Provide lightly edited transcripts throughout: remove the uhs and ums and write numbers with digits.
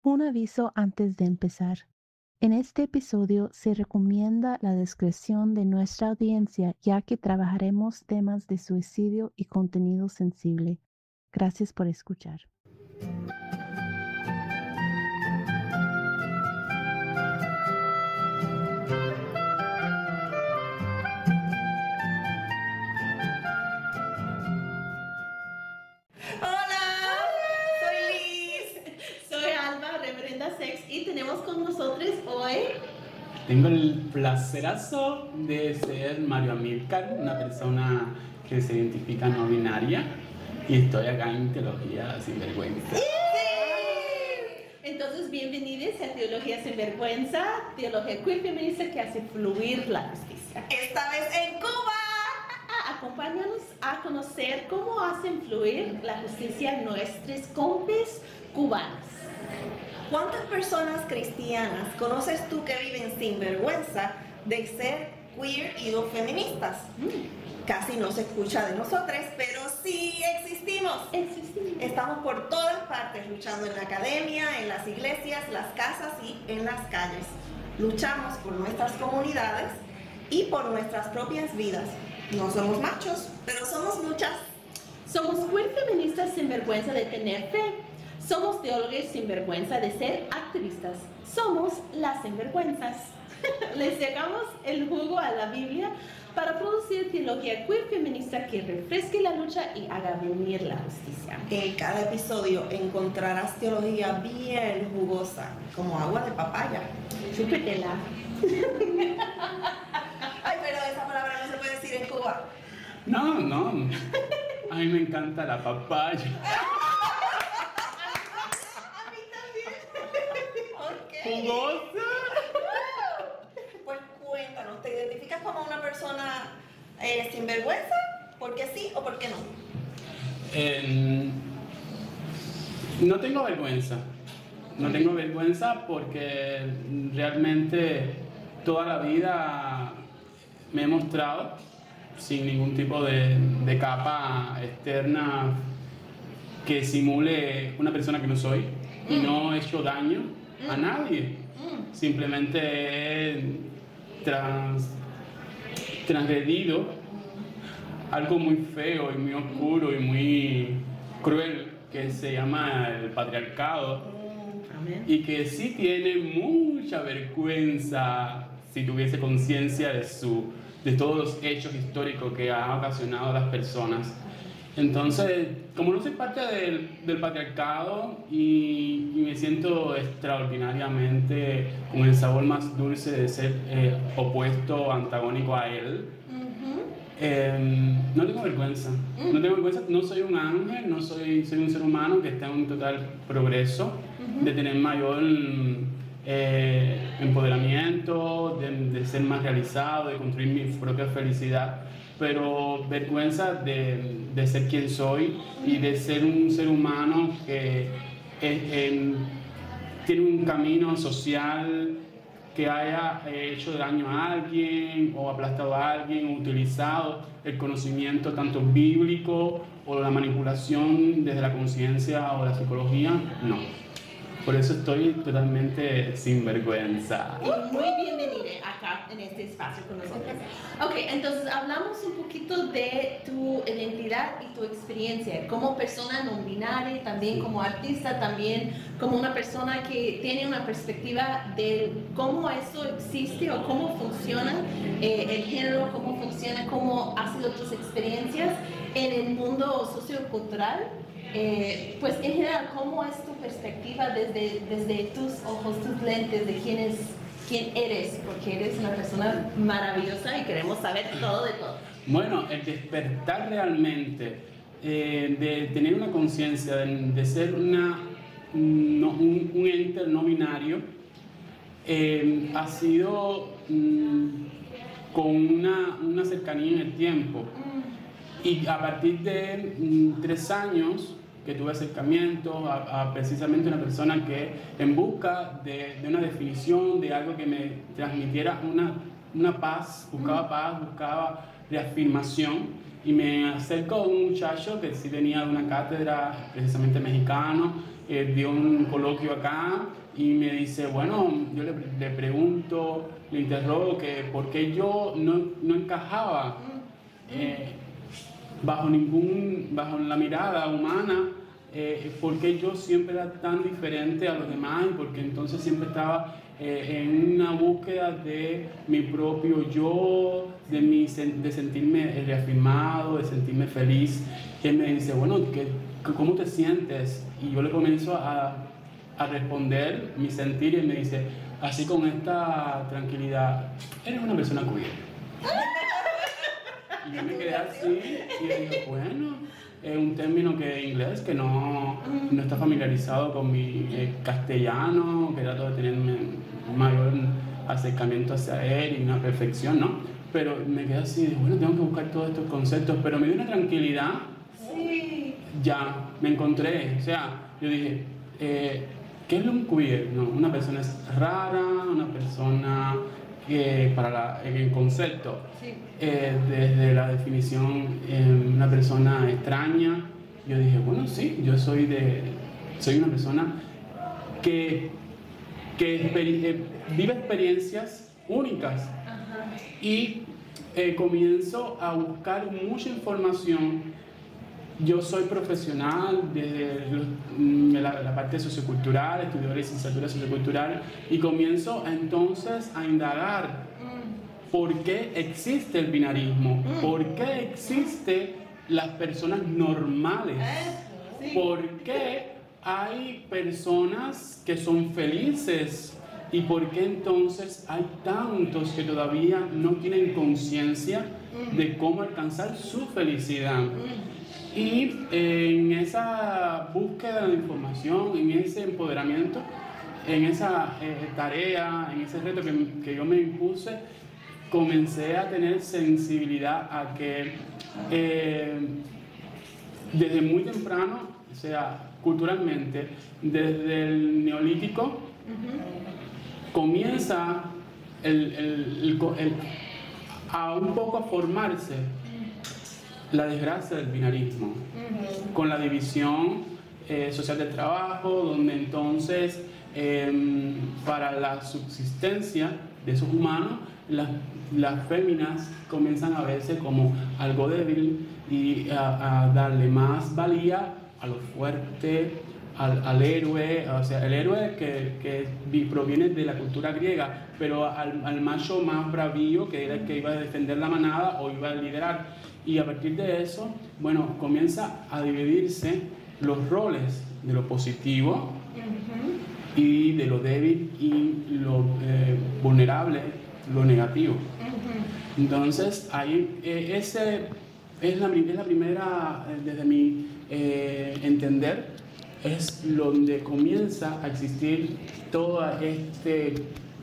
Un aviso antes de empezar. En este episodio se recomienda la discreción de nuestra audiencia ya que trabajaremos temas de suicidio y contenido sensible. Gracias por escuchar. Hola, soy Liz. Soy Alma, reverenda Sex, y tenemos con nosotros hoy. Tengo el placerazo de ser Mario Amílcar, una persona que se identifica no binaria, y estoy acá en Teología Sin Vergüenza. Entonces, bienvenidos a Teología Sin Vergüenza, teología queer feminista que hace fluir la justicia. Esta vez en Cuba. Acompáñanos a conocer cómo hacen fluir la justicia nuestros compis cubanos. ¿Cuántas personas cristianas conoces tú que viven sin vergüenza de ser queer y o feministas? Casi no se escucha de nosotros, pero sí existimos. Estamos por todas partes luchando en la academia, en las iglesias, las casas y en las calles. Luchamos por nuestras comunidades y por nuestras propias vidas. No somos machos, pero somos muchas. Somos queer feministas sin vergüenza de tener fe. Somos teólogos sin vergüenza de ser activistas. Somos las sinvergüenzas. Les sacamos el jugo a la Biblia para producir teología queer feminista que refresque la lucha y haga venir la justicia. En cada episodio encontrarás teología bien jugosa, como agua de papaya. Chúpetela. Ay, pero esa palabra no se puede decir en Cuba. No, a mí me encanta la papaya. A mí también. ¿Por qué? ¿Jugosa? Pues cuéntanos, ¿te identificas como una persona sin vergüenza? ¿Por qué sí o por qué no? No tengo vergüenza. No tengo vergüenza porque realmente toda la vida me he mostrado sin ningún tipo de capa externa que simule una persona que no soy y no he hecho daño a nadie. Simplemente he transgredido algo muy feo y muy oscuro y muy cruel que se llama el patriarcado. Y que sí tiene mucha vergüenza si tuviese conciencia de todos los hechos históricos que ha ocasionado a las personas. Entonces, como no soy parte del patriarcado y me siento extraordinariamente con el sabor más dulce de ser opuesto, antagónico a él, no tengo vergüenza. No tengo vergüenza, no soy un ángel, soy un ser humano que está en un total progreso de tener mayor empoderamiento, de ser más realizado, de construir mi propia felicidad, pero vergüenza de ser quien soy y de ser un ser humano que tiene un camino social, que haya hecho daño a alguien o aplastado a alguien o utilizado el conocimiento tanto bíblico o la manipulación desde la conciencia o la psicología, no. Por eso estoy totalmente sin vergüenza. Y muy bienvenida acá en este espacio con nosotros. Ok, entonces hablamos un poquito de tu identidad y tu experiencia como persona no binaria, también como artista, también como una persona que tiene una perspectiva de cómo eso existe o cómo funciona el género, cómo funciona, cómo ha sido tus experiencias en el mundo sociocultural. Pues en general, ¿cómo es tu perspectiva desde tus ojos, tus lentes de quién eres? Porque eres una persona maravillosa y queremos saber todo de todo. Bueno, el despertar realmente, de tener una conciencia, de ser un ente no binario, ha sido con una cercanía en el tiempo. Y a partir de 3 años que tuve acercamiento a precisamente una persona que en busca de una definición, de algo que me transmitiera una paz, buscaba reafirmación, y me acerco a un muchacho que sí venía de una cátedra precisamente mexicano, dio un coloquio acá y me dice, bueno, yo le pregunto, le interrogo que por qué yo no encajaba bajo la mirada humana, por qué yo siempre era tan diferente a los demás y porque entonces siempre estaba en una búsqueda de mi propio yo, de sentirme reafirmado, de sentirme feliz. Y él me dice, bueno, ¿cómo te sientes? Y yo le comienzo a responder mi sentir y él me dice, así con esta tranquilidad, eres una persona queer. Y yo me quedé así y le dije, bueno, es un término que inglés que no está familiarizado con mi castellano, que trato de tener un mayor acercamiento hacia él y una perfección, ¿no? Pero me quedé así, bueno, tengo que buscar todos estos conceptos, pero me dio una tranquilidad. Sí. Ya, me encontré, o sea, yo dije, ¿qué es un queer? No, una persona es rara, una persona que para el concepto, Sí. Desde la definición, una persona extraña. Yo dije, bueno, sí, yo soy una persona que vive experiencias únicas. Ajá. Y comienzo a buscar mucha información. Yo soy profesional desde la parte sociocultural, estudié la licenciatura sociocultural y comienzo entonces a indagar por qué existe el binarismo, por qué existen las personas normales, Sí. por qué hay personas que son felices y por qué entonces hay tantos que todavía no tienen conciencia de cómo alcanzar su felicidad. Y en esa búsqueda de información, en ese empoderamiento, en esa tarea, en ese reto que yo me impuse, comencé a tener sensibilidad a que desde muy temprano, o sea, culturalmente, desde el neolítico, comienza a un poco a formarse la desgracia del binarismo, con la división social del trabajo, donde entonces para la subsistencia de esos humanos, las féminas comienzan a verse como algo débil y a darle más valía a lo fuerte, al héroe, o sea, el héroe que proviene de la cultura griega, pero al macho más bravío, que era el que iba a defender la manada o iba a liderar. Y a partir de eso, bueno, comienza a dividirse los roles de lo positivo y de lo débil y lo vulnerable, lo negativo. Entonces, ahí esa es la primera, desde mi entender, es donde comienza a existir todo este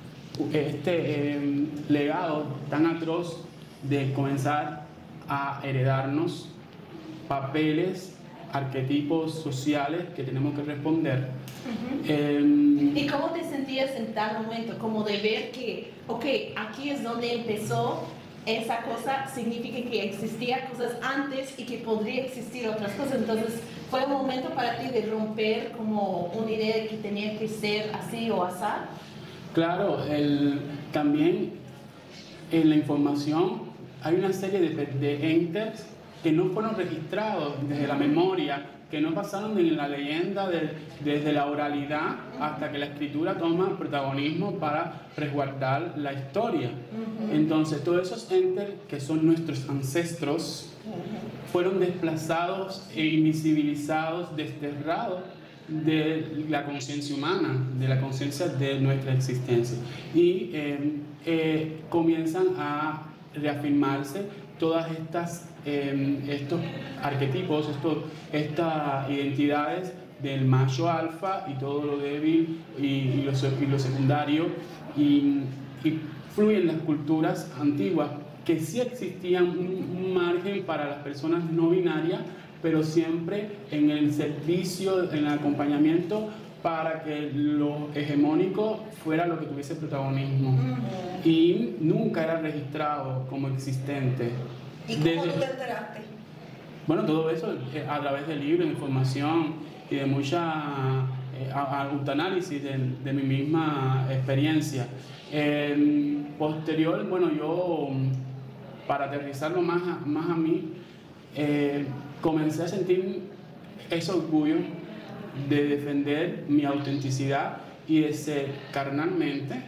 legado tan atroz de comenzar a heredarnos papeles, arquetipos sociales que tenemos que responder. ¿Y cómo te sentías en tal momento? Como de ver que, ok, aquí es donde empezó esa cosa, significa que existían cosas antes y que podría existir otras cosas. Entonces, ¿fue un momento para ti de romper como una idea de que tenía que ser así o asá? Claro, también en la información hay una serie de entes que no fueron registrados desde la memoria, que no pasaron de la leyenda desde la oralidad hasta que la escritura toma protagonismo para resguardar la historia. Entonces, todos esos entes que son nuestros ancestros fueron desplazados e invisibilizados, desterrados de la conciencia humana, de la conciencia de nuestra existencia. Y comienzan a reafirmarse todas estos arquetipos, estas identidades del macho alfa y todo lo débil y lo secundario, y fluyen las culturas antiguas, que sí existían un margen para las personas no binarias, pero siempre en el servicio, en el acompañamiento, para que lo hegemónico fuera lo que tuviese protagonismo. Y nunca era registrado como existente. ¿Y cómo tú te enteraste? Bueno, todo eso a través de libros, información y de mucha autoanálisis de mi misma experiencia. Posterior, bueno, yo, para aterrizarlo más a mí, comencé a sentir ese orgullo de defender mi autenticidad y de ser carnalmente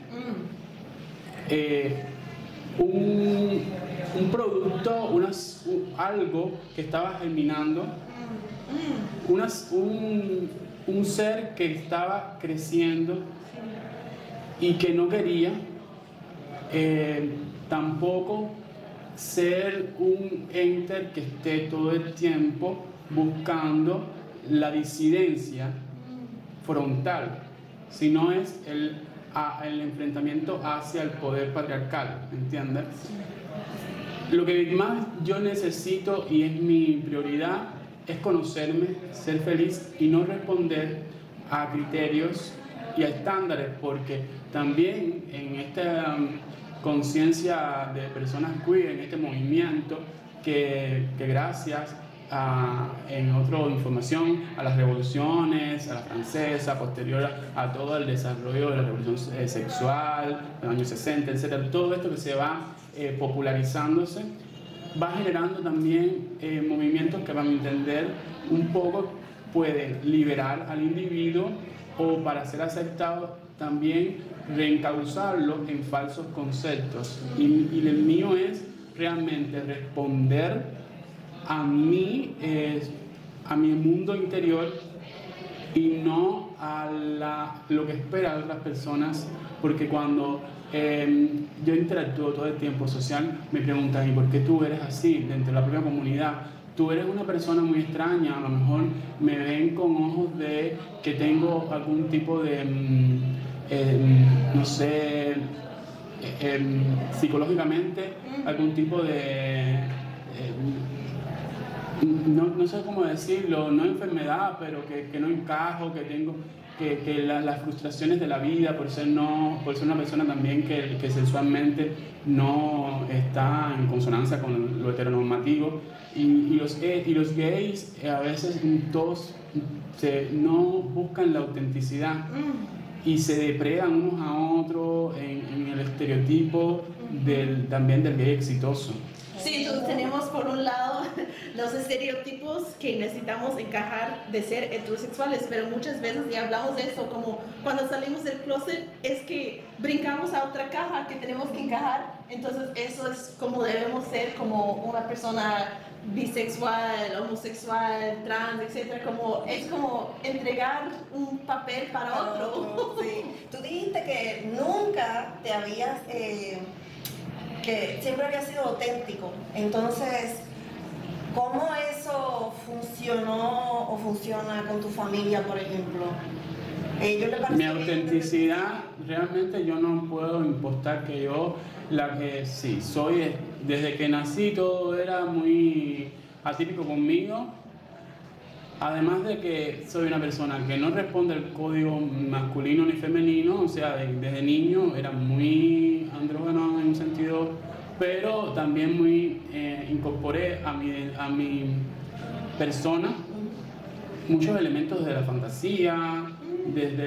un producto, algo que estaba germinando, un ser que estaba creciendo y que no quería tampoco ser un enter que esté todo el tiempo buscando la disidencia frontal, sino es el enfrentamiento hacia el poder patriarcal, ¿entiendes? Lo que más yo necesito y es mi prioridad es conocerme, ser feliz y no responder a criterios y a estándares, porque también en esta conciencia de personas queer, en este movimiento que gracias en otra información a las revoluciones, a la francesa, posterior a todo el desarrollo de la revolución sexual, de los años 60, etc., todo esto que se va popularizándose, va generando también movimientos que, a mi entender, un poco pueden liberar al individuo o, para ser aceptado, también reencauzarlo en falsos conceptos. Y el mío es realmente responder a mí, a mi mundo interior y no a lo que esperan otras personas, porque cuando yo interactúo todo el tiempo social, me preguntan: ¿y por qué tú eres así dentro de la propia comunidad? Tú eres una persona muy extraña, a lo mejor me ven con ojos de que tengo algún tipo de, no sé, psicológicamente, algún tipo de, no sé cómo decirlo, no enfermedad, pero que no encajo, que tengo que las frustraciones de la vida por ser una persona también que sexualmente no está en consonancia con lo heteronormativo, y los gays a veces todos no buscan la autenticidad y se depredan unos a otros en el estereotipo también del gay exitoso. Sí, entonces tenemos por un lado los estereotipos que necesitamos encajar de ser heterosexuales, pero muchas veces ya hablamos de eso, como cuando salimos del closet es que brincamos a otra caja que tenemos que encajar, entonces eso es como debemos ser como una persona bisexual, homosexual, trans, etcétera, es como entregar un papel para otro. Sí. Tú dijiste que nunca te habías... que siempre había sido auténtico. Entonces, ¿cómo eso funcionó o funciona con tu familia, por ejemplo? Mi autenticidad, realmente yo no puedo impostar que yo, sí, soy, desde que nací todo era muy atípico conmigo, además de que soy una persona que no responde al código masculino ni femenino, o sea, desde niño era muy andrógeno en un sentido, pero también incorporé a mi persona muchos elementos de la fantasía, desde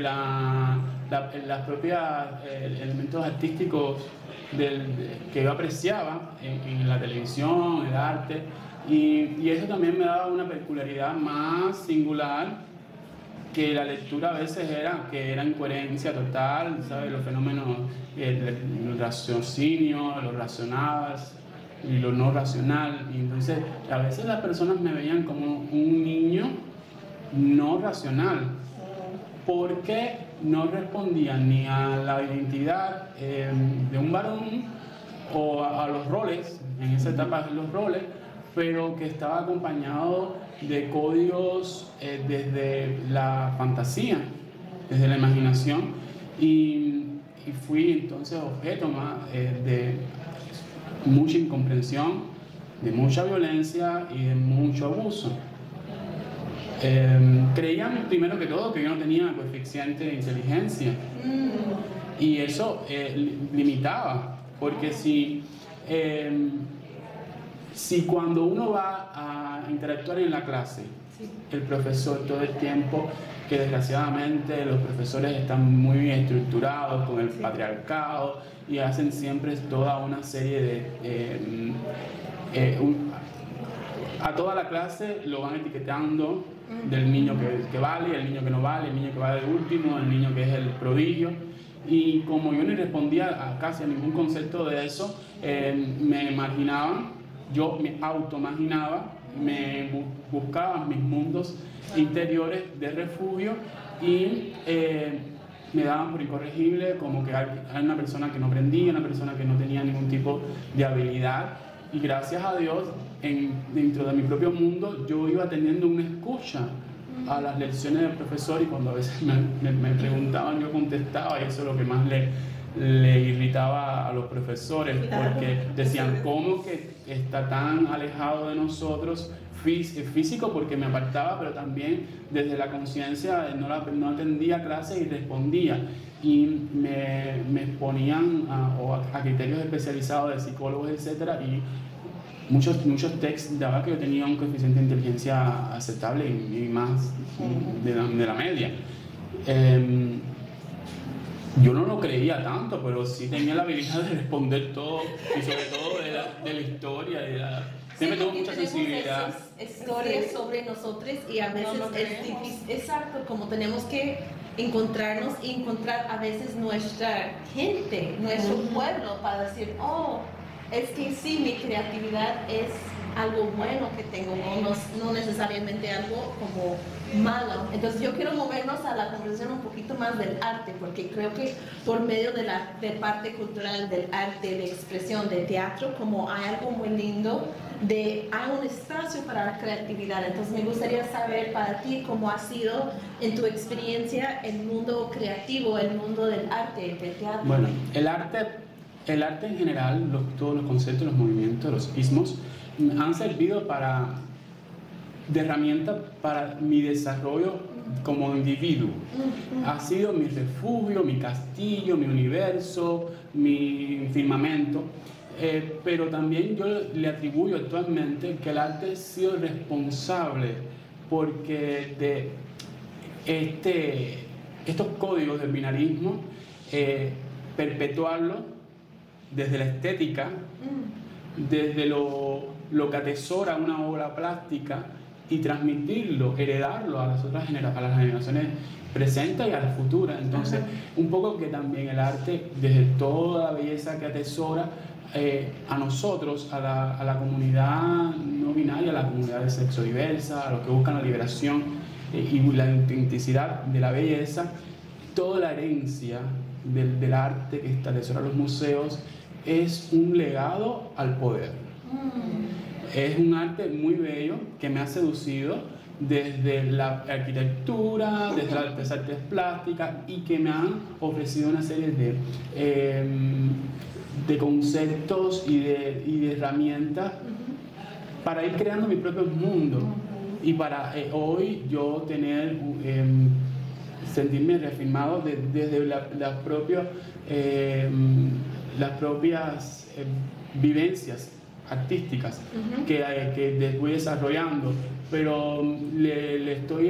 las propias elementos artísticos que yo apreciaba en la televisión, el arte. Y eso también me daba una peculiaridad más singular, que la lectura a veces era incoherencia total, ¿sabes? Los fenómenos, el raciocinio, lo racional y lo no racional. Y entonces a veces las personas me veían como un niño no racional, porque no respondía ni a la identidad de un varón o a los roles, en esa etapa de los roles, pero que estaba acompañado de códigos desde la fantasía, desde la imaginación, y fui entonces objeto de mucha incomprensión, de mucha violencia y de mucho abuso. Creían primero que todo que yo no tenía coeficiente de inteligencia, y eso limitaba, porque si cuando uno va a interactuar en la clase el profesor todo el tiempo, que desgraciadamente los profesores están muy estructurados con el patriarcado y hacen siempre toda una serie de... a toda la clase lo van etiquetando del niño que vale, el niño que no vale, el niño que va de último, el niño que es el prodigio. Y como yo ni respondía casi a ningún concepto de eso, me imaginaban, yo me autoimaginaba, me buscaba mis mundos interiores de refugio y me daban por incorregible, como que hay una persona que no aprendía, una persona que no tenía ningún tipo de habilidad. Y gracias a Dios, dentro de mi propio mundo, yo iba teniendo una escucha a las lecciones del profesor, y cuando a veces me preguntaban, yo contestaba, y eso es lo que más le irritaba a los profesores, porque decían, ¿cómo que está tan alejado de nosotros? Físico, porque me apartaba, pero también desde la conciencia no atendía clases y respondía, y me exponían a criterios especializados de psicólogos, etcétera, y muchos textos daban que yo tenía un coeficiente de inteligencia aceptable y más de la media. Yo no lo creía tanto, pero sí tenía la habilidad de responder todo, y sobre todo de la historia, siempre tuve mucha sensibilidad. Historias sobre nosotros, y a veces es difícil, exacto, como tenemos que encontrarnos y encontrar a veces nuestra gente, nuestro pueblo, para decir, oh, es que sí, mi creatividad es algo bueno que tengo, no necesariamente algo como malo. Entonces yo quiero movernos a la conversación un poquito más del arte, porque creo que por medio de parte cultural, del arte, de expresión, de teatro, como hay algo muy lindo, hay un espacio para la creatividad. Entonces me gustaría saber para ti cómo ha sido en tu experiencia el mundo creativo, el mundo del arte, del teatro. Bueno, el arte en general, todos los conceptos, los movimientos, los ismos, han servido de herramienta para mi desarrollo como individuo. Ha sido mi refugio, mi castillo, mi universo, mi firmamento. Pero también yo le atribuyo actualmente que el arte ha sido responsable porque de estos códigos del binarismo, perpetuarlo desde la estética, desde lo que atesora una obra plástica, y transmitirlo, heredarlo a las otras a las generaciones presentes y a las futuras. Entonces, un poco que también el arte, desde toda la belleza que atesora, a nosotros, a la comunidad no binaria, a la comunidad de sexo diversa, a los que buscan la liberación y la autenticidad de la belleza, toda la herencia del arte que atesora los museos es un legado al poder. Es un arte muy bello que me ha seducido desde la arquitectura, desde las artes plásticas, y que me han ofrecido una serie de conceptos y de herramientas para ir creando mi propio mundo, y para hoy yo sentirme reafirmado desde las propias vivencias artísticas que voy desarrollando, pero le estoy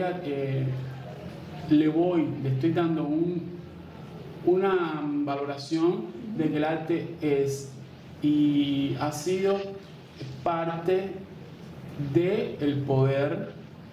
dando una valoración de que el arte es y ha sido parte del poder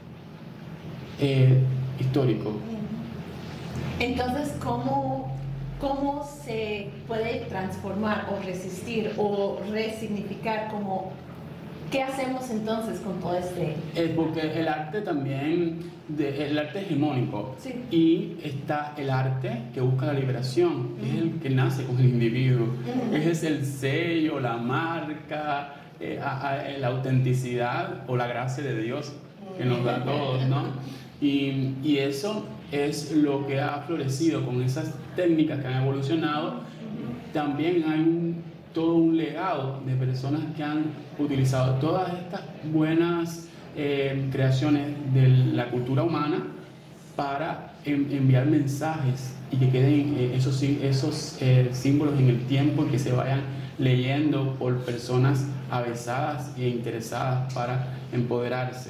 histórico. Entonces, ¿cómo se puede transformar o resistir o resignificar? ¿Qué hacemos entonces con todo Porque el arte también, el arte hegemónico, sí. Y está el arte que busca la liberación, es el que nace con el individuo, es el sello, la marca, la autenticidad o la gracia de Dios que nos da a todos, ¿no? Y eso es lo que ha florecido con esas técnicas que han evolucionado. También hay todo un legado de personas que han utilizado todas estas buenas creaciones de la cultura humana para enviar mensajes y que queden esos símbolos en el tiempo, y que se vayan leyendo por personas avesadas e interesadas para empoderarse.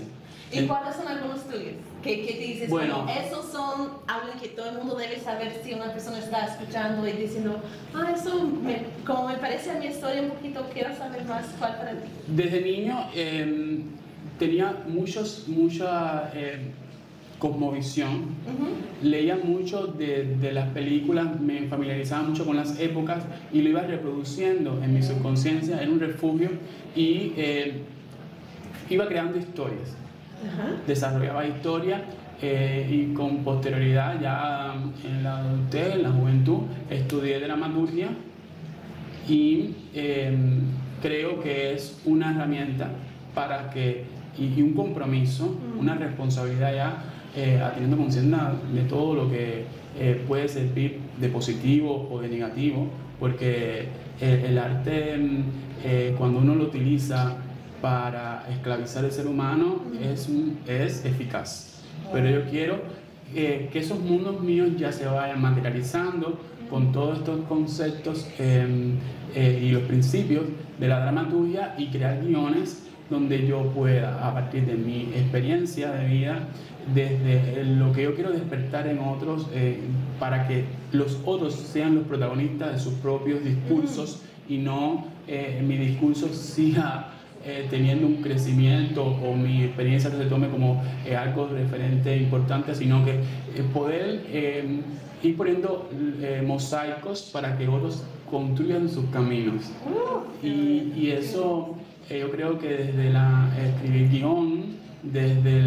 ¿Y cuáles son algunos tuyos? ¿Qué te dices? Bueno, como esos son algo que todo el mundo debe saber si una persona está escuchando y diciendo, como me parece a mi historia un poquito, quiero saber más cuál para ti. Desde niño tenía mucha cosmovisión, leía mucho de las películas, me familiarizaba mucho con las épocas y lo iba reproduciendo en mi subconsciencia, en un refugio, y iba creando historias. Desarrollaba historia y con posterioridad, ya en la adultez, en la juventud, estudié dramaturgia y creo que es una herramienta para que, y un compromiso, una responsabilidad ya, teniendo conciencia de todo lo que puede servir de positivo o de negativo, porque el arte, cuando uno lo utiliza para esclavizar al ser humano, es eficaz. Pero yo quiero que esos mundos míos ya se vayan materializando con todos estos conceptos y los principios de la dramaturgia, y crear guiones donde yo pueda, a partir de mi experiencia de vida, desde lo que yo quiero despertar en otros, para que los otros sean los protagonistas de sus propios discursos y no mi discurso siga teniendo un crecimiento o mi experiencia se tome como algo referente importante, sino que poder ir poniendo mosaicos para que otros construyan sus caminos. Y eso yo creo que desde escribir guión, desde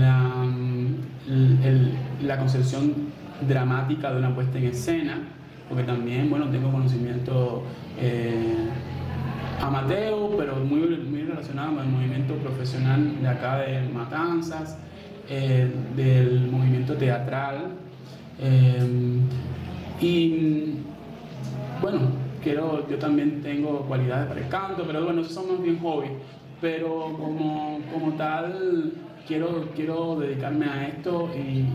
la concepción dramática de una puesta en escena, porque también, bueno, tengo conocimiento amateur, pero muy relacionado con el movimiento profesional de acá de Matanzas, del movimiento teatral, y bueno, yo también tengo cualidades para el canto, pero bueno, esos son más bien hobbies, pero como tal quiero dedicarme a esto y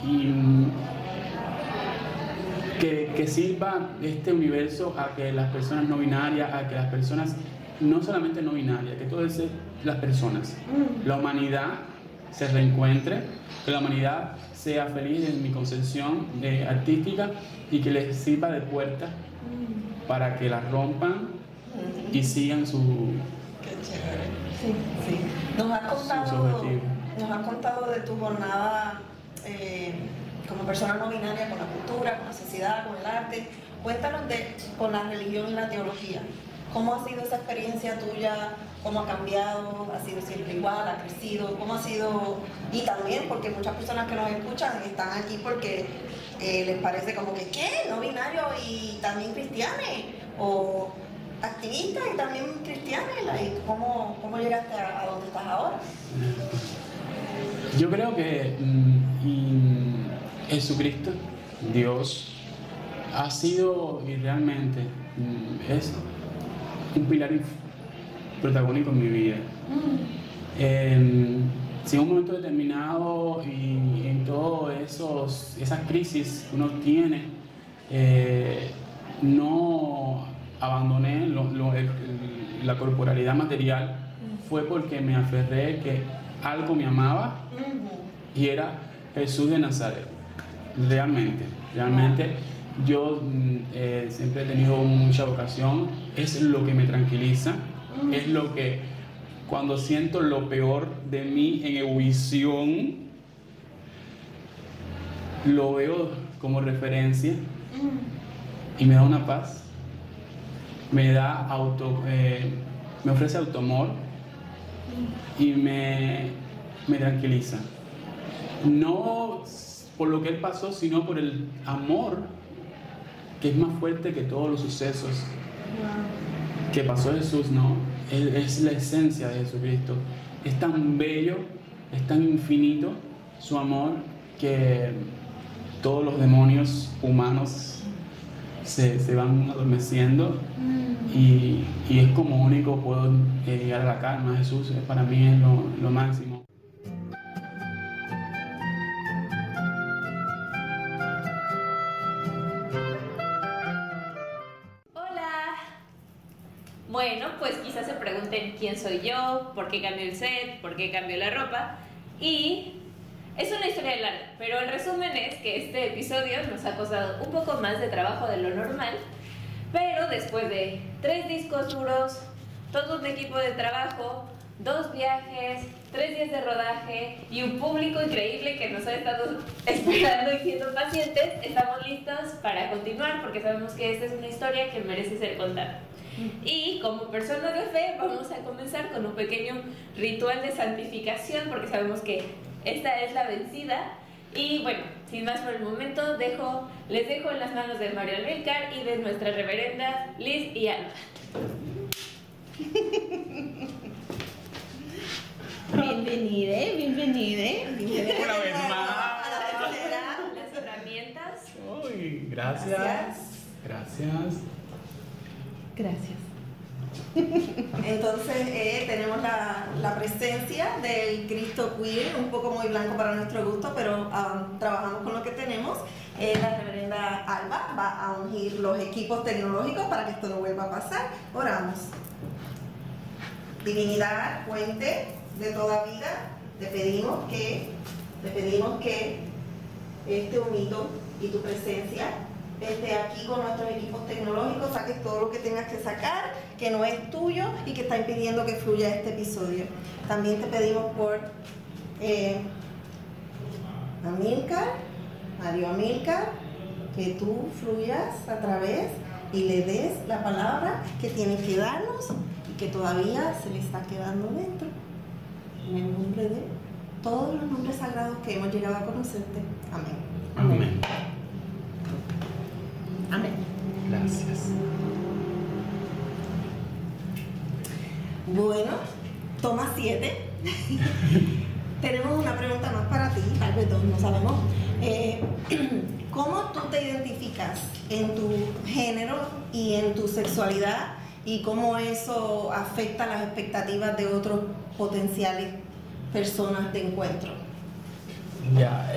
que sirva este universo a que las personas no binarias, a que las personas no solamente no binarias, que todas las personas, la humanidad se reencuentre, que la humanidad sea feliz en mi concepción artística y que les sirva de puerta para que las rompan y sigan su... Qué chévere. Sí. Nos has contado de tu jornada como persona no binaria con la cultura, con la sociedad, con el arte. Cuéntanos con la religión y la teología. ¿Cómo ha sido esa experiencia tuya? ¿Cómo ha cambiado? ¿Ha sido siempre igual? ¿Ha crecido? ¿Cómo ha sido? Y también porque muchas personas que nos escuchan están aquí porque les parece como que ¿qué? No binario y también cristianos, o activistas y también cristianos. ¿Cómo llegaste a donde estás ahora? Yo creo que Jesucristo, Dios, ha sido y realmente es un pilar protagónico en mi vida. Si en un momento determinado y en todas esas crisis que uno tiene, no abandoné la corporalidad material, fue porque me aferré que algo me amaba y era Jesús de Nazaret. Realmente yo siempre he tenido mucha vocación, es lo que me tranquiliza, es lo que cuando siento lo peor de mí en ebullición, lo veo como referencia y me da una paz, me ofrece automor y me tranquiliza. No por lo que él pasó, sino por el amor que es más fuerte que todos los sucesos que pasó Jesús, ¿no? Es la esencia de Jesucristo. Es tan bello, es tan infinito su amor, que todos los demonios humanos se van adormeciendo y es como único puedo llegar a la calma. Jesús para mí es lo máximo. Bueno, pues quizás se pregunten quién soy yo, por qué cambió el set, por qué cambió la ropa. Y es una historia larga, pero el resumen es que este episodio nos ha costado un poco más de trabajo de lo normal, pero después de 3 discos duros, todo un equipo de trabajo, 2 viajes, 3 días de rodaje y un público increíble que nos ha estado esperando y siendo pacientes, estamos listos para continuar porque sabemos que esta es una historia que merece ser contada. Y como personas de fe vamos a comenzar con un pequeño ritual de santificación porque sabemos que esta es la vencida. Y bueno, sin más por el momento, les dejo en las manos de Mario Amílcar y de nuestras reverendas Liz y Alba. Bienvenide. Una vez más. Las herramientas. Uy, gracias. Gracias. Entonces tenemos la presencia del Cristo queer, un poco muy blanco para nuestro gusto, pero trabajamos con lo que tenemos. La reverenda Alba va a ungir los equipos tecnológicos para que esto no vuelva a pasar. Oramos. Divinidad, fuente de toda vida, te pedimos que este humito y tu presencia esté aquí con nuestros equipos tecnológicos, saques todo lo que tengas que sacar, que no es tuyo y que está impidiendo que fluya este episodio. También te pedimos por Mario Amílcar, que tú fluyas a través y le des la palabra que tiene que darnos y que todavía se le está quedando dentro. En el nombre de todos los nombres sagrados que hemos llegado a conocerte. Amén. Amén. Amén. Gracias. Bueno, toma 7. Tenemos una pregunta más para ti, tal vez dos, no sabemos. ¿Cómo tú te identificas en tu género y en tu sexualidad y cómo eso afecta las expectativas de otros potenciales personas de encuentro? Ya,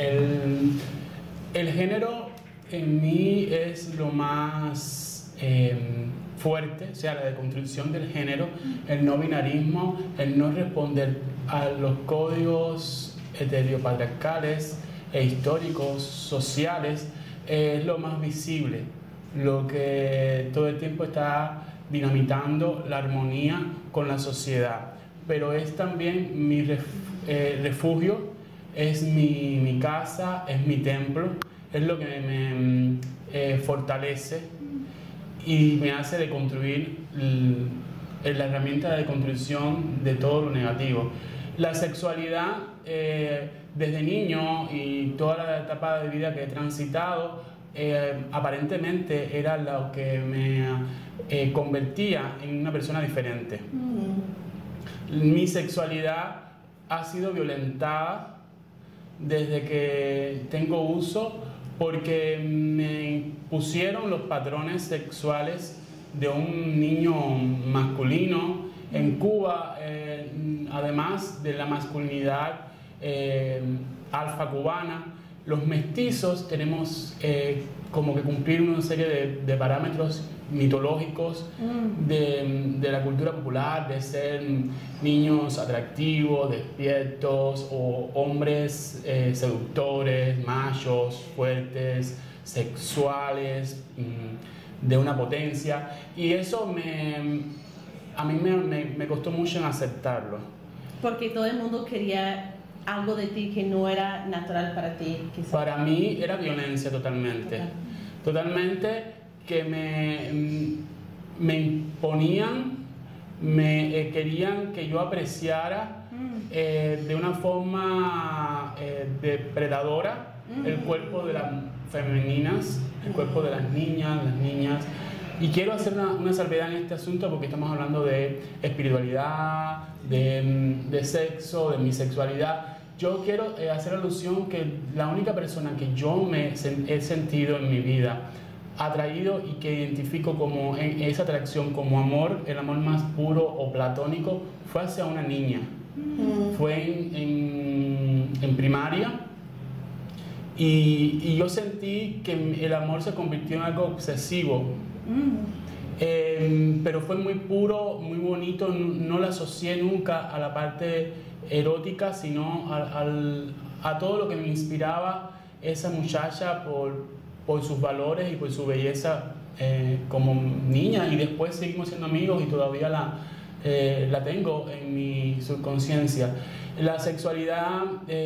el género en mí es lo más fuerte, o sea, la deconstrucción del género, el no binarismo, el no responder a los códigos heteropatriarcales e históricos, sociales, es lo más visible, lo que todo el tiempo está dinamitando la armonía con la sociedad, pero es también mi refugio, es mi casa, es mi templo, es lo que me fortalece y me hace deconstruir la herramienta de deconstrucción de todo lo negativo. La sexualidad, desde niño y toda la etapa de vida que he transitado, aparentemente era lo que me convertía en una persona diferente. Mi sexualidad ha sido violentada desde que tengo uso porque me pusieron los patrones sexuales de un niño masculino. En Cuba, además de la masculinidad alfa cubana, los mestizos tenemos como que cumplir una serie de parámetros mitológicos de la cultura popular, de ser niños atractivos, despiertos, o hombres seductores, machos, fuertes, sexuales, de una potencia, y eso a mí me costó mucho en aceptarlo. Porque todo el mundo quería algo de ti que no era natural para ti. Quizás. Para mí era violencia totalmente. Totalmente que me imponían, querían que yo apreciara de una forma depredadora el cuerpo de las femeninas, el cuerpo de las niñas. Y quiero hacer una salvedad en este asunto porque estamos hablando de espiritualidad, de sexo, de mi sexualidad. Yo quiero hacer alusión que la única persona que yo he sentido en mi vida atraído y que identifico como esa atracción como amor, el amor más puro o platónico, fue hacia una niña. Fue en primaria y yo sentí que el amor se convirtió en algo obsesivo. Pero fue muy puro, muy bonito, no lo asocié nunca a la parte erótica, sino a todo lo que me inspiraba esa muchacha por sus valores y por su belleza como niña, y después seguimos siendo amigos y todavía la tengo en mi subconsciencia. La sexualidad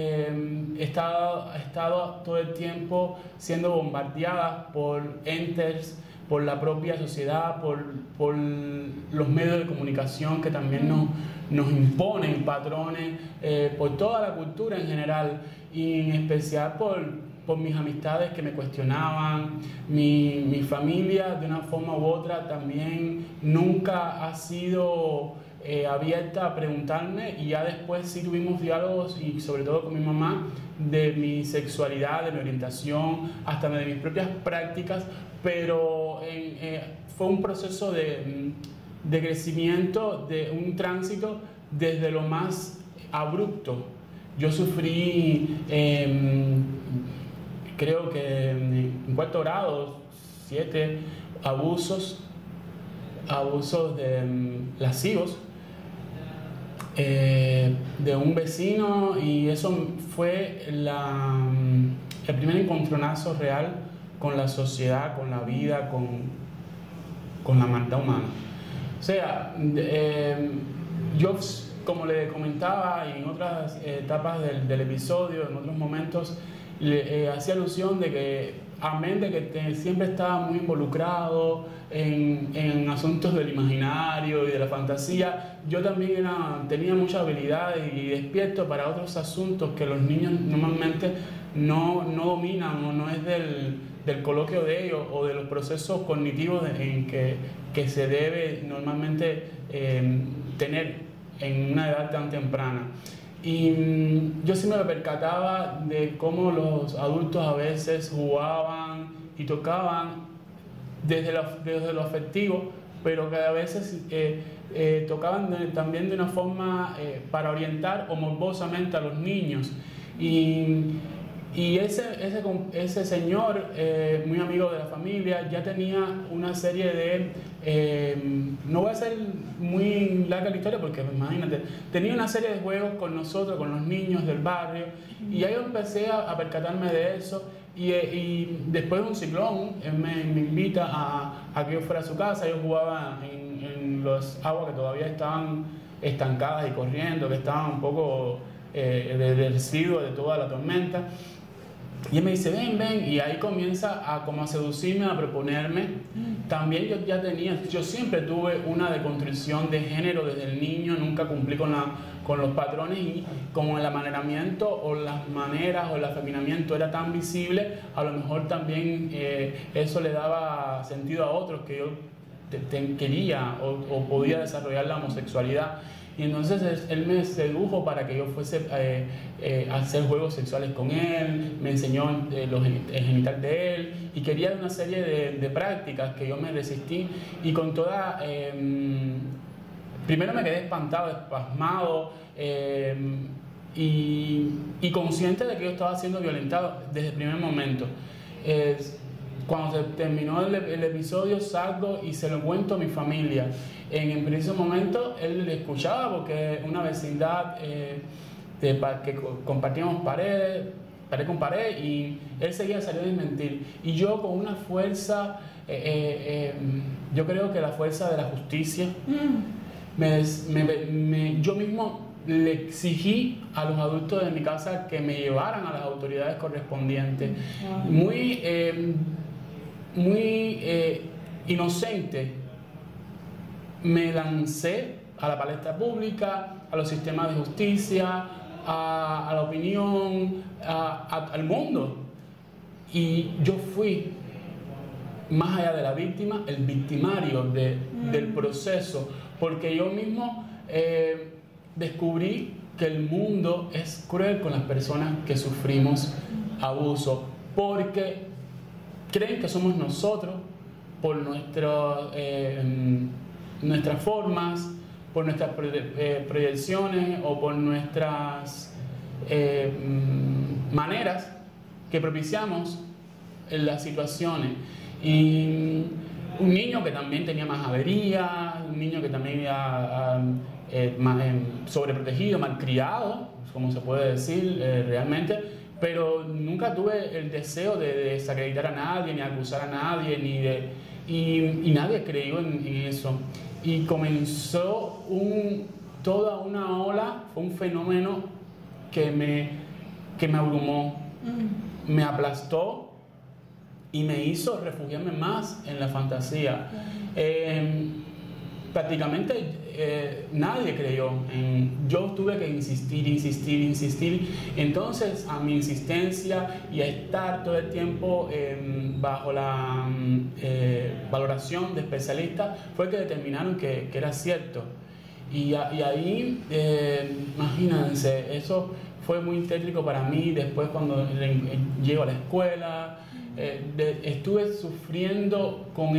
ha estado todo el tiempo siendo bombardeada por entes, por la propia sociedad, por los medios de comunicación que también nos imponen patrones, por toda la cultura en general, y en especial por mis amistades que me cuestionaban. Mi familia, de una forma u otra, también nunca ha sido abierta a preguntarme, y ya después sí tuvimos diálogos, y sobre todo con mi mamá, de mi sexualidad, de mi orientación, hasta de mis propias prácticas, pero fue un proceso de crecimiento, de un tránsito desde lo más abrupto. Yo sufrí, creo que en cuarto grado, 7 abusos lascivos de un vecino, y eso fue el primer encontronazo real con la sociedad, con la vida, con la maldad humana. O sea, yo, como le comentaba, y en otras etapas del episodio, en otros momentos, hacía alusión de que, amén de que siempre estaba muy involucrado en asuntos del imaginario y de la fantasía, yo también tenía mucha habilidad y despierto para otros asuntos que los niños normalmente no dominan, o no es del coloquio de ellos, o de los procesos cognitivos en que se debe normalmente tener en una edad tan temprana. Y yo sí me percataba de cómo los adultos a veces jugaban y tocaban desde lo afectivo, pero que a veces tocaban también de una forma para orientar o morbosamente a los niños. Y ese señor, muy amigo de la familia, ya tenía una serie de... no voy a hacer muy larga la historia, porque imagínate, tenía una serie de juegos con nosotros, con los niños del barrio, y ahí yo empecé a percatarme de eso, y después de un ciclón, él me invita a que yo fuera a su casa. Yo jugaba en las aguas que todavía estaban estancadas y corriendo, que estaban un poco de residuo de toda la tormenta. Y él me dice, ven, y ahí comienza a seducirme, a proponerme. También yo siempre tuve una deconstrucción de género desde el niño, nunca cumplí con los patrones, y como el amaneramiento o las maneras o el afeminamiento era tan visible, a lo mejor también eso le daba sentido a otros, que yo quería o podía desarrollar la homosexualidad. Y entonces él me sedujo para que yo fuese a hacer juegos sexuales con él, me enseñó el genital de él, y quería una serie de prácticas que yo me resistí, y con toda... primero me quedé espantado, espasmado, y consciente de que yo estaba siendo violentado desde el primer momento. Cuando se terminó el episodio, salgo y se lo cuento a mi familia. En el preciso momento él le escuchaba, porque una vecindad que compartíamos pared con pared, y él seguía saliendo a desmentir. Y yo, con una fuerza, yo creo que la fuerza de la justicia, yo mismo le exigí a los adultos de mi casa que me llevaran a las autoridades correspondientes. Muy inocente, me lancé a la palestra pública, a los sistemas de justicia, a la opinión, al mundo. Y yo fui, más allá de la víctima, el victimario del proceso, porque yo mismo descubrí que el mundo es cruel con las personas que sufrimos abuso, porque creen que somos nosotros, por nuestras formas, por nuestras proyecciones, o por nuestras maneras que propiciamos en las situaciones. Y un niño que también tenía majadería, un niño que también era sobreprotegido, malcriado, como se puede decir realmente, pero nunca tuve el deseo de desacreditar a nadie, ni acusar a nadie, y nadie creyó en eso. Y comenzó toda una ola, fue un fenómeno que me abrumó, me aplastó y me hizo refugiarme más en la fantasía. Prácticamente nadie creyó. Yo tuve que insistir. Entonces, a mi insistencia y a estar todo el tiempo bajo la valoración de especialistas, fue que determinaron que era cierto. Y ahí, imagínense, eso fue muy tétrico para mí. Después, cuando llego a la escuela, estuve sufriendo con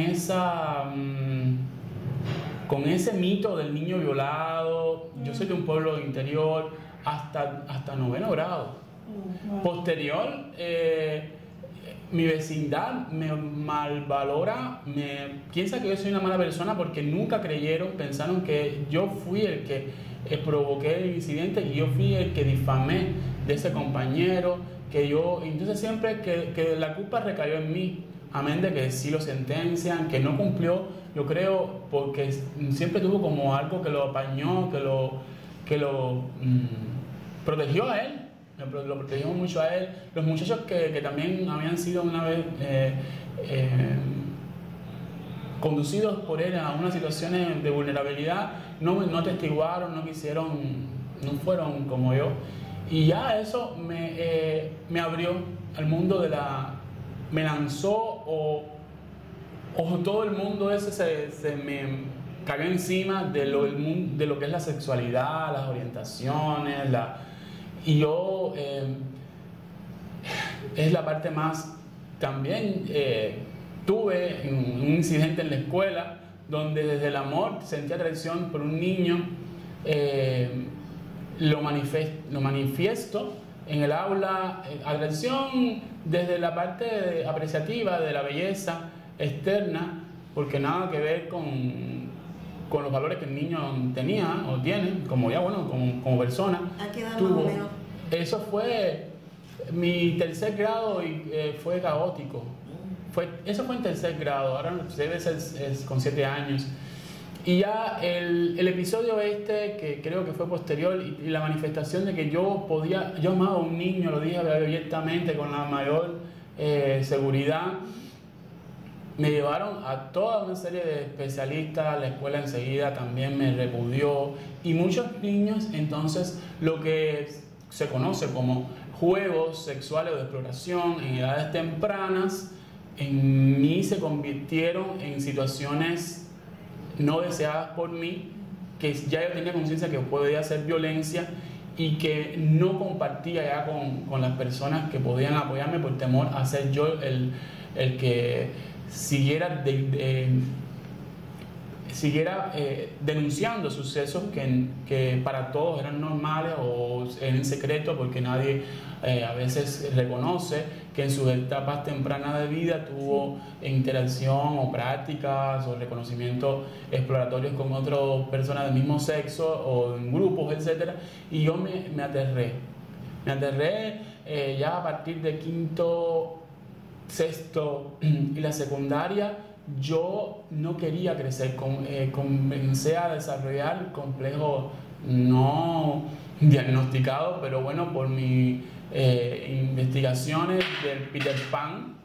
ese mito del niño violado. Yo soy de un pueblo interior hasta 9º grado. Posterior, mi vecindad me malvalora, piensa que yo soy una mala persona porque nunca creyeron, pensaron que yo fui el que provoqué el incidente y yo fui el que difamé de ese compañero, entonces siempre que la culpa recayó en mí, amén de que sí lo sentencian, que no cumplió, yo creo, porque siempre tuvo como algo que lo apañó, que lo protegió a él. Lo protegimos mucho a él. Los muchachos que también habían sido una vez conducidos por él a unas situaciones de vulnerabilidad, no atestiguaron, no fueron como yo. Y ya eso me abrió al mundo me lanzó, o todo el mundo ese se me cayó encima de lo que es la sexualidad, las orientaciones, y yo es la parte más. También tuve un incidente en la escuela donde desde el amor sentí atracción por un niño, lo manifiesto en el aula, atracción desde la parte apreciativa de la belleza externa, porque nada que ver con los valores que el niño tenía o tiene, como persona. ¿A qué edad más o menos? Eso fue mi 3er grado y fue caótico. Eso fue en 3er grado, ahora debe ser con 7 años. Y ya el episodio que creo que fue posterior, y la manifestación de que yo amaba a un niño, lo dije abiertamente con la mayor seguridad, me llevaron a toda una serie de especialistas. La escuela enseguida también me repudió, y muchos niños, entonces, lo que se conoce como juegos sexuales o de exploración en edades tempranas, en mí se convirtieron en situaciones no deseadas por mí, que ya yo tenía conciencia que podía ser violencia y que no compartía ya con las personas que podían apoyarme por temor a ser yo el que siguiera denunciando sucesos que para todos eran normales o en secreto, porque nadie a veces reconoce que en sus etapas tempranas de vida tuvo interacción o prácticas o reconocimientos exploratorios con otras personas del mismo sexo o en grupos, etc. Y yo me aterré ya a partir de 5º, 6º y la secundaria. Yo no quería crecer, comencé a desarrollar complejo no diagnosticado, pero bueno, por mis investigaciones del Peter Pan,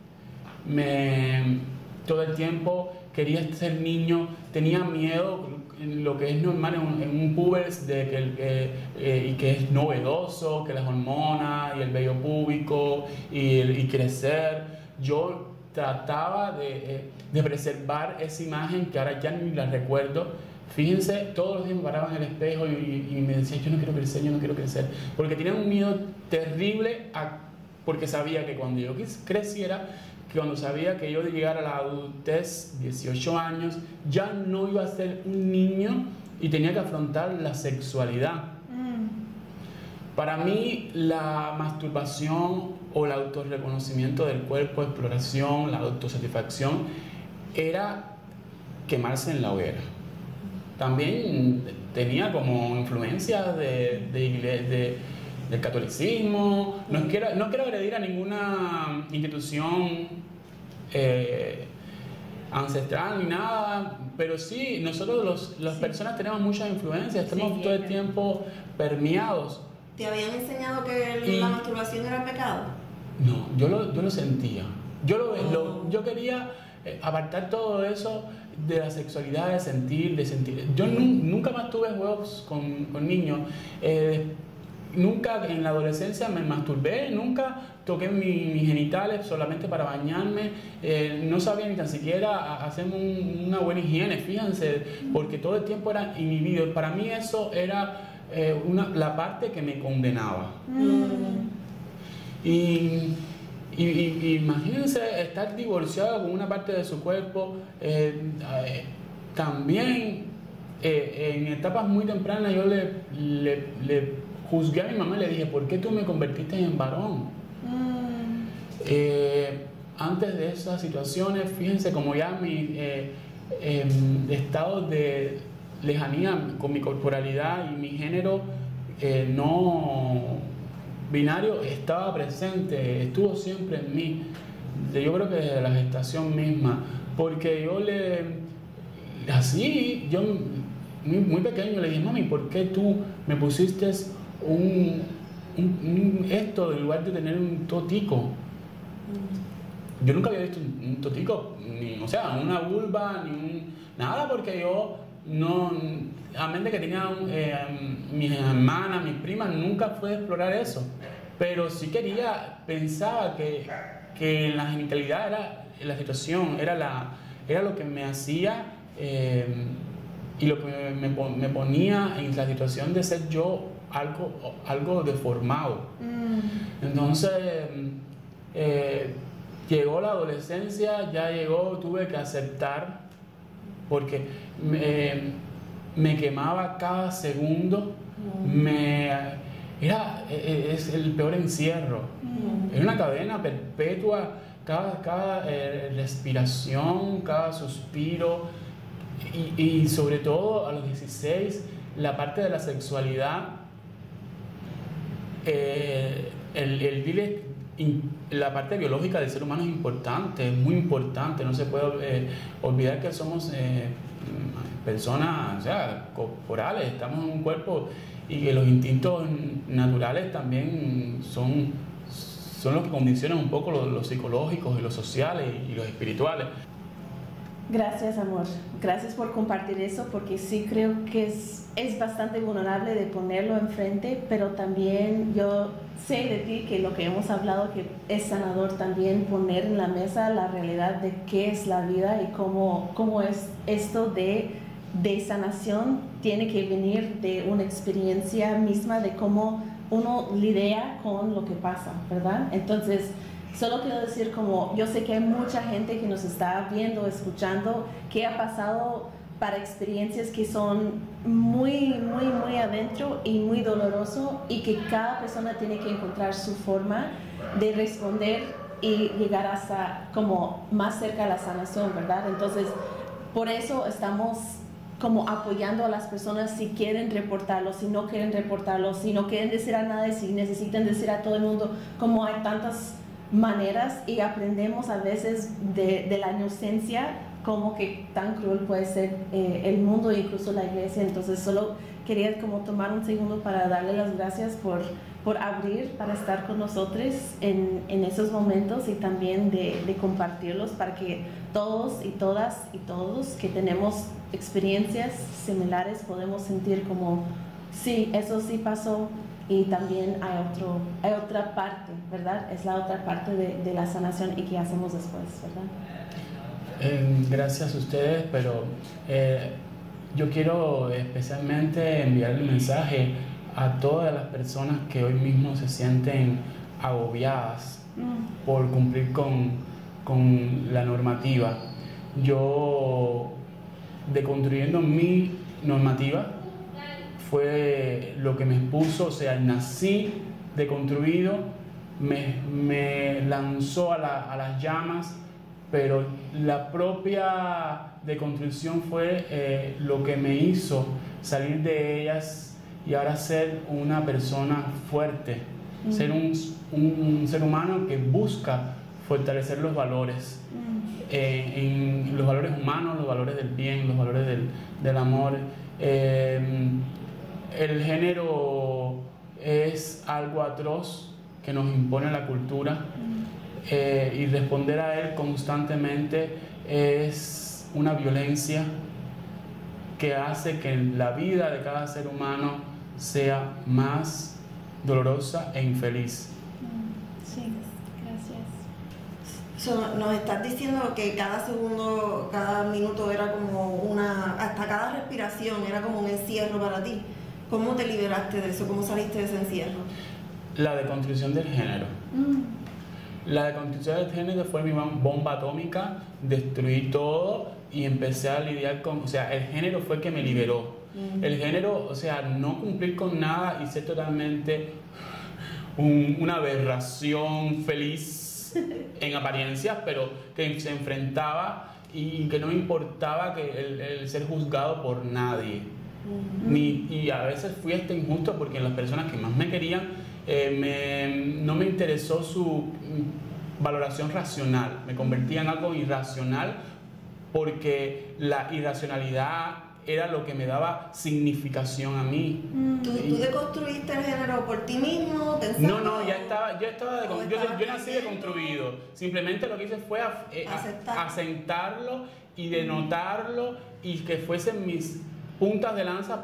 todo el tiempo quería ser niño, tenía miedo, lo que es normal en un pubers, y que es novedoso, que las hormonas y el vello púbico y crecer. Yo trataba de preservar esa imagen que ahora ya ni la recuerdo. Fíjense, todos los días me paraba en el espejo y me decía, yo no quiero crecer, porque tenía un miedo terrible, porque sabía que cuando yo creciera, que cuando sabía que yo llegara a la adultez, 18 años, ya no iba a ser un niño y tenía que afrontar la sexualidad. Para mí, la masturbación o el autorreconocimiento del cuerpo, exploración, la autosatisfacción, era quemarse en la hoguera. También tenía como influencias del catolicismo. No quiero agredir a ninguna institución ancestral ni nada, pero sí, nosotros las personas tenemos muchas influencias, estamos todo el tiempo permeados. ¿Te habían enseñado que la masturbación era pecado? No, yo lo sentía. Yo quería apartar todo eso de la sexualidad, de sentir. Yo nunca más tuve juegos con niños. Nunca en la adolescencia me masturbé, nunca toqué mis genitales solamente para bañarme. No sabía ni tan siquiera hacer una buena higiene, fíjense, porque todo el tiempo era inhibido. Para mí eso era la parte que me condenaba. Y imagínense estar divorciado con una parte de su cuerpo. También en etapas muy tempranas yo le juzgué a mi mamá y le dije, ¿por qué tú me convertiste en varón? Antes de esas situaciones, fíjense como ya mi estado de lejanía con mi corporalidad y mi género no binario estaba presente, estuvo siempre en mí. Yo creo que desde la gestación misma, porque yo muy pequeño le dije, mami, ¿por qué tú me pusiste esto en lugar de tener un totico? Yo nunca había visto un totico, una vulva, nada, porque yo no, a mente que tenía mis hermanas, mis primas, nunca fue a explorar eso, pero sí pensaba que la genitalidad era la situación, era lo que me hacía y lo que me ponía en la situación de ser yo algo deformado. Entonces llegó la adolescencia, tuve que aceptar, porque me quemaba cada segundo, es el peor encierro, es una cadena perpetua, cada respiración, cada suspiro, y sobre todo a los 16, la parte de la sexualidad, la parte biológica del ser humano es importante, es muy importante. No se puede olvidar que somos personas, corporales, estamos en un cuerpo, y que los instintos naturales también son los que condicionan un poco los psicológicos y los sociales y los espirituales. Gracias, amor. Gracias por compartir eso, porque sí creo que es bastante vulnerable de ponerlo enfrente, pero también yo sé de ti que lo que hemos hablado, que es sanador también poner en la mesa la realidad de qué es la vida y cómo es esto de sanación. Tiene que venir de una experiencia misma de cómo uno lidia con lo que pasa, ¿verdad? Entonces, solo quiero decir, como yo sé que hay mucha gente que nos está viendo, escuchando, que ha pasado para experiencias que son muy, muy, muy adentro y muy doloroso, y que cada persona tiene que encontrar su forma de responder y llegar hasta como más cerca a la sanación, ¿verdad? Entonces, por eso estamos como apoyando a las personas si quieren reportarlo, si no quieren reportarlo, si no quieren decir a nadie, si necesitan decir a todo el mundo, como hay tantas maneras, y aprendemos a veces de la inocencia como que tan cruel puede ser el mundo e incluso la iglesia. Entonces solo quería como tomar un segundo para darle las gracias por abrir, para estar con nosotros en esos momentos, y también de compartirlos para que todos y todas y todos que tenemos experiencias similares podemos sentir como sí, eso sí pasó. Y también hay otra parte, ¿verdad? Es la otra parte de la sanación, y qué hacemos después, ¿verdad? Gracias a ustedes, pero yo quiero especialmente enviar el mensaje a todas las personas que hoy mismo se sienten agobiadas por cumplir con la normativa. Yo, deconstruyendo mi normativa, fue lo que me expuso, nací deconstruido, me lanzó a las llamas pero la propia deconstrucción fue lo que me hizo salir de ellas y ahora ser una persona fuerte, ser un ser humano que busca fortalecer los valores, en los valores humanos, los valores del bien, los valores del amor. El género es algo atroz que nos impone la cultura, y responder a él constantemente es una violencia que hace que la vida de cada ser humano sea más dolorosa e infeliz. Sí, gracias. Nos estás diciendo que cada segundo, cada minuto era como hasta cada respiración era como un encierro para ti. ¿Cómo te liberaste de eso? ¿Cómo saliste de ese encierro? La deconstrucción del género. La deconstrucción del género fue mi bomba atómica, destruí todo y empecé a lidiar con, o sea, el género fue el que me liberó. El género, o sea, no cumplir con nada y ser totalmente una aberración feliz en apariencias, pero que se enfrentaba y que no me importaba que el ser juzgado por nadie. Y a veces fui hasta injusto porque las personas que más me querían no me interesó su valoración racional, me convertía en algo irracional porque la irracionalidad era lo que me daba significación a mí. ¿Tú deconstruiste el género por ti mismo? ¿Pensando? No, yo nací deconstruido. Simplemente lo que hice fue asentarlo y denotarlo y que fuesen mis puntas de lanza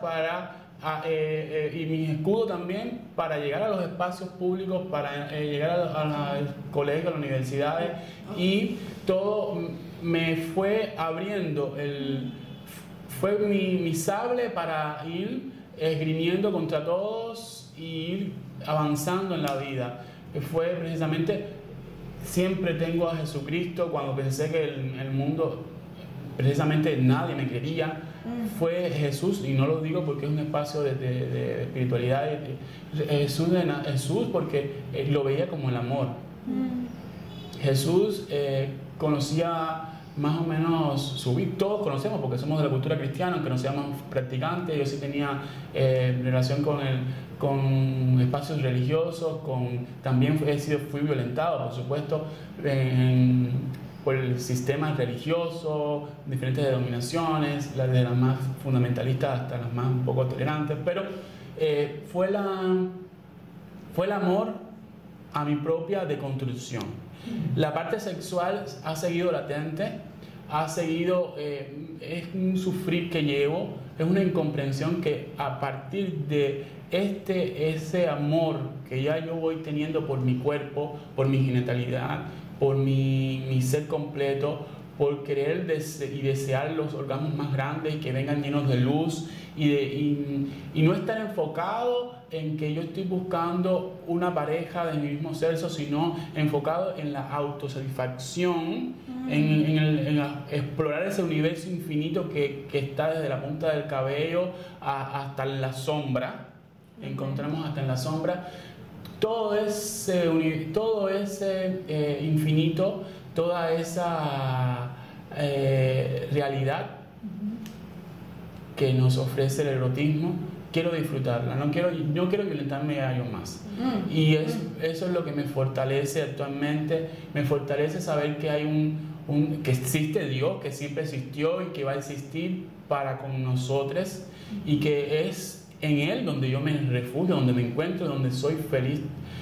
y mi escudo también para llegar a los espacios públicos, para llegar al colegio, a las universidades, y todo me fue abriendo, fue mi sable para ir esgrimiendo contra todos y ir avanzando en la vida. Fue precisamente, siempre tengo a Jesucristo. Cuando pensé que el mundo, precisamente nadie me quería, fue Jesús, y no lo digo porque es un espacio de espiritualidad, Jesús porque lo veía como el amor. Jesús conocía más o menos su vida, todos conocemos porque somos de la cultura cristiana, aunque no seamos practicantes. Yo sí tenía relación con espacios religiosos, también fui violentado, por supuesto, por el sistema religioso, diferentes denominaciones, desde las más fundamentalistas hasta las más un poco tolerantes, pero fue el amor a mi propia deconstrucción. La parte sexual ha seguido latente, es un sufrir que llevo, es una incomprensión que a partir de ese amor que ya yo voy teniendo por mi cuerpo, por mi genitalidad, por mi ser completo, por querer y desear los orgasmos más grandes y que vengan llenos de luz y no estar enfocado en que yo estoy buscando una pareja de mi mismo sexo, sino enfocado en la autosatisfacción, en explorar ese universo infinito que está desde la punta del cabello hasta la sombra. Encontramos hasta en la sombra todo ese infinito, toda esa realidad que nos ofrece el erotismo. Quiero disfrutarla, no quiero violentarme a yo más. Y eso es lo que me fortalece actualmente. Me fortalece saber que hay que existe Dios, que siempre existió y que va a existir para con nosotros, y que es en Él donde yo me refugio, donde me encuentro, donde soy feliz.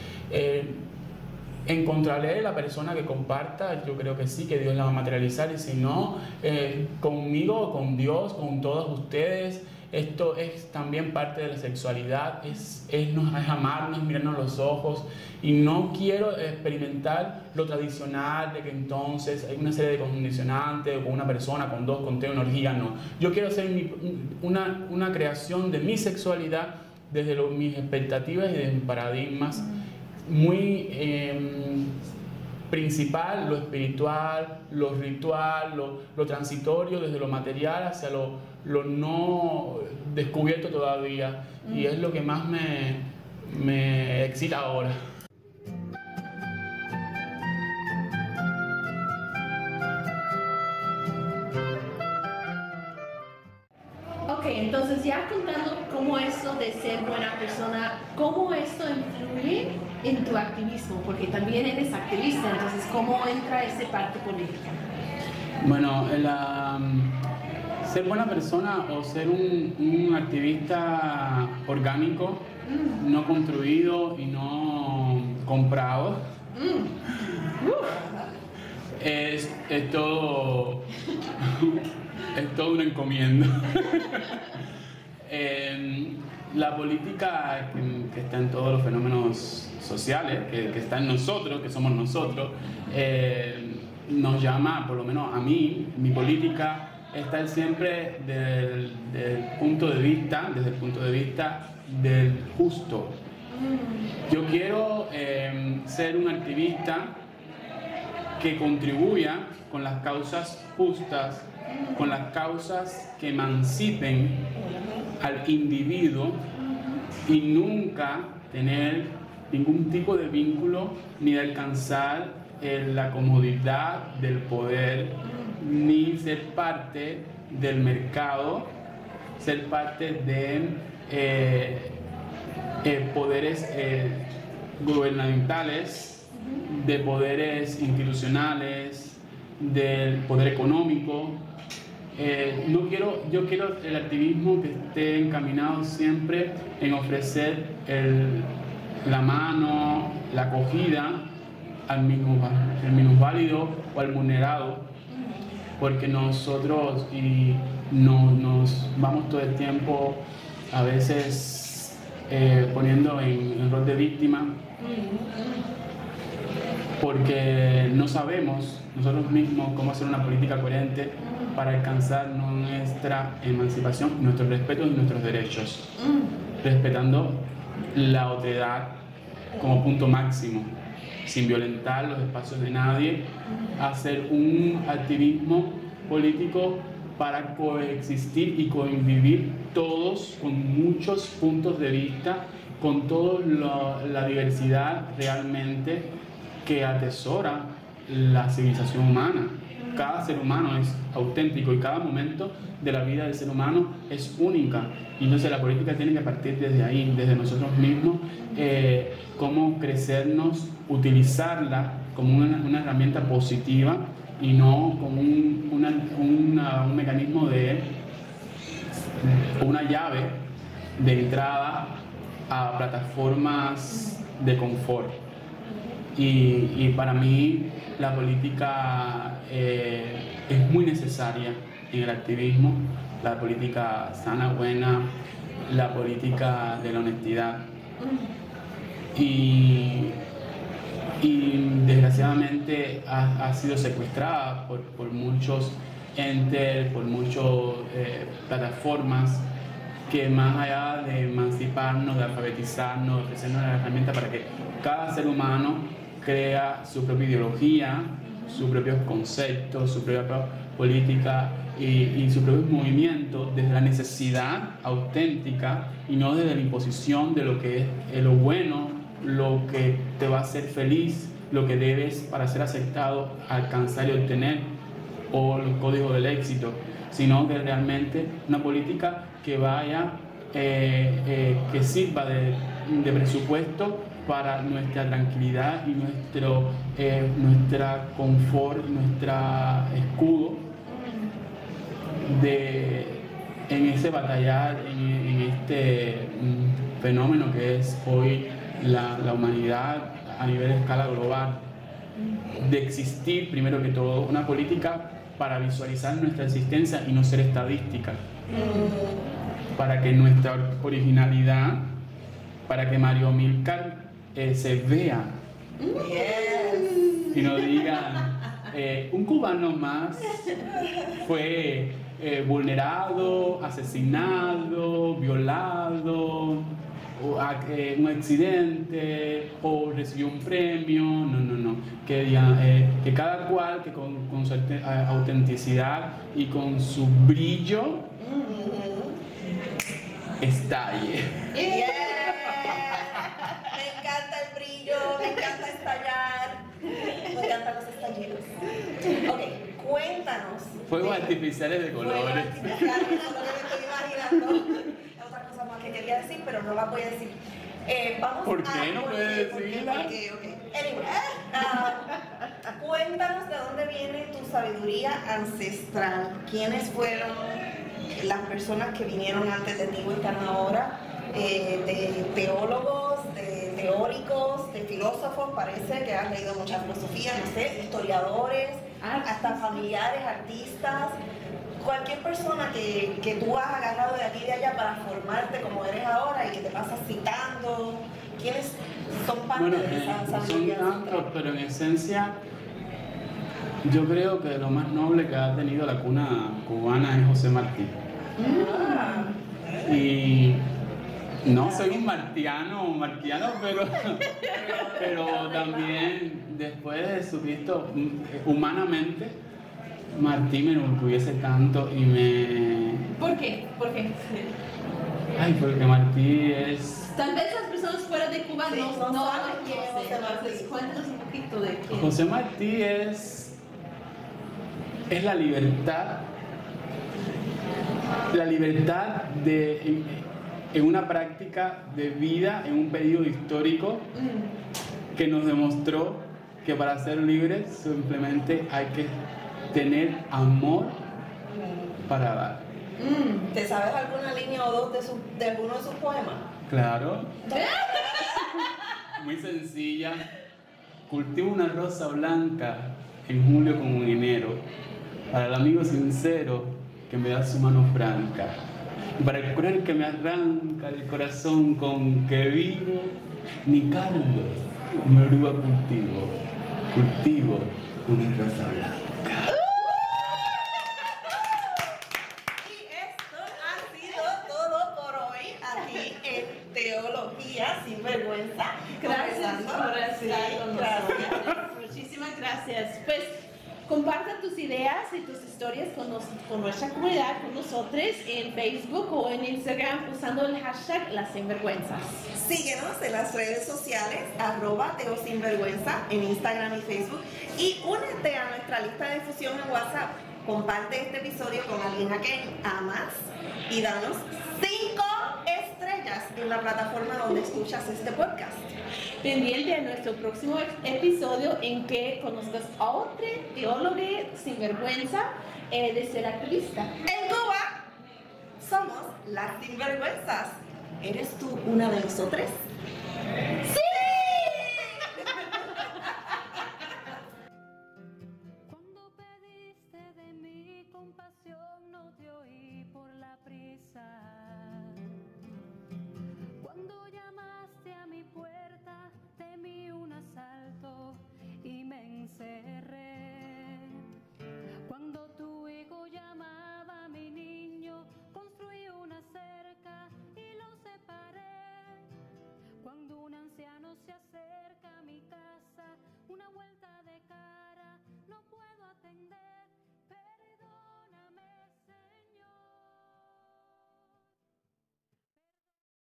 Encontraré la persona que comparta, yo creo que sí, que Dios la va a materializar, y si no, conmigo, con Dios, con todos ustedes. Esto es también parte de la sexualidad, es amarnos, mirarnos a los ojos, y no quiero experimentar lo tradicional de que entonces hay una serie de condicionantes, o con una persona, con dos, con tres, una orgía. No, yo quiero hacer una creación de mi sexualidad desde mis expectativas y de mis paradigmas, muy principal, lo espiritual, lo ritual, lo transitorio, desde lo material hacia lo no descubierto todavía, y es lo que más me excita ahora. entonces ya contando cómo esto de ser buena persona, cómo esto influye en tu activismo, porque también eres activista, entonces cómo entra esa parte política. Bueno, ser buena persona o ser un activista orgánico, no construido y no comprado, es todo una encomienda. La política que está en todos los fenómenos sociales, que está en nosotros, que somos nosotros, nos llama, por lo menos a mí, mi política está siempre desde el punto de vista del justo. Yo quiero ser un activista que contribuya con las causas justas, con las causas que emancipen al individuo y nunca tener ningún tipo de vínculo ni de alcanzar la comodidad del poder, ni ser parte del mercado, ser parte de poderes gubernamentales, de poderes institucionales, del poder económico. Yo quiero el activismo que esté encaminado siempre en ofrecer la mano, la acogida al minusválido o al vulnerado, porque nosotros nos vamos todo el tiempo a veces poniendo en rol de víctima, porque no sabemos nosotros mismos cómo hacer una política coherente para alcanzar nuestra emancipación, nuestro respeto y nuestros derechos, respetando la otredad como punto máximo, sin violentar los espacios de nadie, hacer un activismo político para coexistir y convivir todos con muchos puntos de vista, con toda la diversidad realmente que atesora la civilización humana. Cada ser humano es auténtico y cada momento de la vida del ser humano es única. Y entonces la política tiene que partir desde ahí, desde nosotros mismos, cómo crecernos, utilizarla como una herramienta positiva y no como un mecanismo una llave de entrada a plataformas de confort. Y para mí la política es muy necesaria en el activismo, la política sana, buena, la política de la honestidad. Y desgraciadamente ha sido secuestrada por muchos entes, por muchas plataformas que más allá de emanciparnos, de alfabetizarnos, de ofrecernos la herramienta para que cada ser humano crea su propia ideología, sus propios conceptos, su propia política y sus propios movimientos desde la necesidad auténtica y no desde la imposición de lo que es lo bueno, lo que te va a hacer feliz, lo que debes para ser aceptado, alcanzar y obtener, o los códigos del éxito, sino que realmente una política que vaya, que sirva de presupuesto para nuestra tranquilidad y nuestra confort, nuestra escudo en ese batallar, en este fenómeno que es hoy la humanidad a nivel de escala global, de existir primero que todo, una política para visualizar nuestra existencia y no ser estadística, para que nuestra originalidad, para que Mario Milcar se vea y no digan un cubano más fue vulnerado, asesinado, violado, un accidente o recibió un premio. No, que digan que cada cual que con su autenticidad y con su brillo estalle. Me encanta el brillo, me encanta estallar, me encantan los estallidos. Ok, cuéntanos. Fuegos artificiales de colores. Fuegos artificiales, eso es lo que me estoy imaginando. Es otra cosa más que quería decir, pero no la voy a decir. Vamos ¿Por qué no puedes decirla? Okay. Anyway, cuéntanos de dónde viene tu sabiduría ancestral. ¿Quiénes fueron las personas que vinieron antes de ti o están ahora? De teólogos, de teóricos, de filósofos, parece que has leído mucha filosofía, no sé, historiadores, hasta familiares, artistas. Cualquier persona que tú has agarrado de aquí y de allá para formarte como eres ahora y que te pasas citando, ¿quiénes son parte de esa sabiduría? Son tantos, pero en esencia yo creo que lo más noble que ha tenido la cuna cubana es José Martí. Y no soy un martiano, pero también después de Jesucristo, humanamente, Martí me enorgullece tanto y me... ¿Por qué? Ay, porque Martí es... Tal vez las personas fuera de Cuba Sí, no no lo saben quién es José Martí. Entonces, cuéntanos un poquito de quién. José Martí es la libertad de, en una práctica de vida, en un periodo histórico que nos demostró que para ser libres simplemente hay que tener amor para dar. ¿Te sabes alguna línea o dos de alguno de sus poemas? Claro. Muy sencilla. Cultivo una rosa blanca en julio como en enero, para el amigo sincero que me da su mano franca, y para el cruel que me arranca el corazón con que vivo, mi caldo me obligo a cultivo una rosa blanca. Y esto ha sido todo por hoy aquí en Teología Sin Vergüenza. Gracias por estar Sí, con gracias. nosotros. Muchísimas gracias. Pues comparta tus ideas y tus historias con nuestra comunidad, con nosotros en Facebook o en Instagram usando el hashtag Las Sinvergüenzas. Síguenos en las redes sociales, @teosinvergüenza en Instagram y Facebook, y únete a nuestra lista de difusión en WhatsApp. Comparte este episodio con alguien a quien amas y danos 5 estrellas en la plataforma donde escuchas este podcast. Pendiente a nuestro próximo episodio en que conozcas a otro teólogo sin vergüenza de ser activista. En Cuba somos las sinvergüenzas. ¿Eres tú una de nosotros? ¡Sí!